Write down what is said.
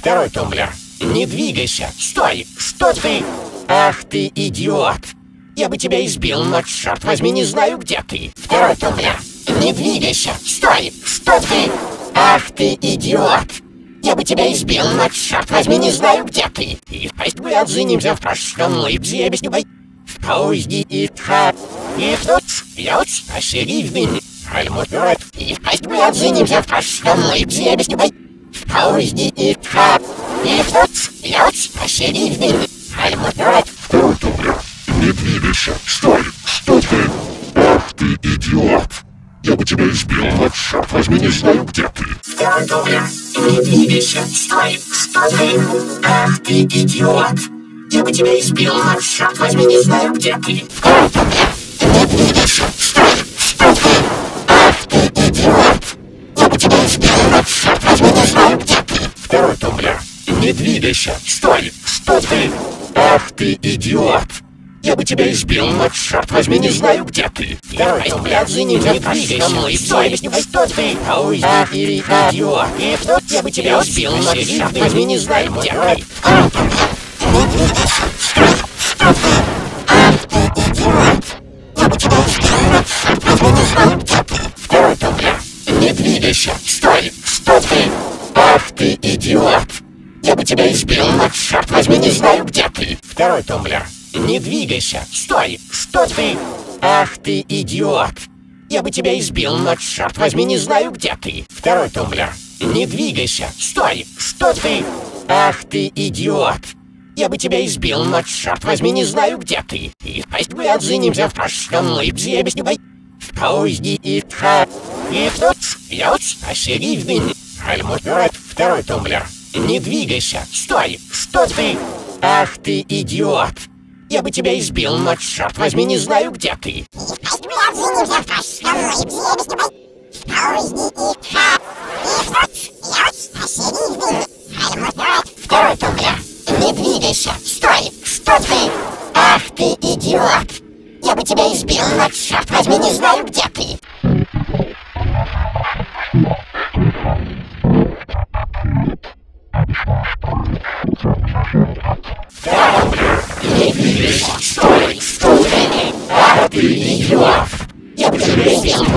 Второй тумблер. Не двигайся. Стой. Что ты? Ах ты, идиот. Я бы тебя избил, но, черт возьми, не знаю, где ты. Второй тумблер. Не двигайся. Стой. Что ты? Ах ты, идиот. Я бы тебя избил, но, черт возьми, не знаю, где ты. И пусть мы отзынимся в прошлом лыбзе, без небой. В поезде и тхат. И тут пьет осерivный. Альмут вперед. И пусть мы отзынимся в прошлом лыбзе, без небой. В поезде и тхат. И тут пьет осерivный. Альмут вперед. Второй тумблер. Не двигайся. Стой. Что ты? Ах ты, идиот. Я бы тебя избил, но, черт возьми, не знаю, где ты. Второй тумблер. Не двигайся. Стой. Что ты? Ах ты, идиот. Я бы тебя избил, но, черт возьми, не знаю, где ты. Второй тумблер. Не двигайся. Стой. Что ты? Ах ты, идиот. Я бы тебя избил, но, черт возьми, не знаю, где ты. Второй тумблер. Не двигайся. Стой. Что ты? Ах ты, идиот. Я бы тебя избил, но, черт возьми, не знаю, где ты. Второй тумблер. Не двигайся. Стой. Что ты? Ах ты, идиот. И тут я бы тебя избил, но, черт возьми, не знаю, где ты. Второй тумблер. Не двигайся. Стой. Что ты? Ах ты, идиот. Я бы тебя избил, но, черт возьми, не знаю, где ты. Второй тумблер. Не двигайся. Стой. Что ты? Ах ты, идиот. Я бы тебя избил, но, черт возьми, не знаю, где ты. Второй тумблер. Не двигайся. Стой. Что ты? Ах ты, идиот. Я бы тебя избил, но, черт возьми, не знаю, где ты. Второй тумблер. Не двигайся. Стой. Что ты? Ах ты, идиот. Я бы тебя избил, но, черт возьми, не знаю, где ты. И пусть мы отзынимся в прошлом лыбзе, без небой. В поезде и тхат. И тут пьет осерivный. Альмут вперед. Второй тумблер. Не двигайся. Стой. Что ты? Ах ты, идиот. Я бы тебя избил, но, черт возьми, не знаю, где ты. Пусть мы отзынимся в прошлом лыбзе, без небой. В поезде и тхат. И тут пьет осерivный. Альмут вперед. Второй тумблер. Не двигайся. Стой. Что ты? Ах ты, идиот. Я бы тебя избил, но, черт возьми, не знаю, где ты. Второй тумблер. Не двигайся. Стой. Что ты? Ах ты, идиот. Я бы тебя избил,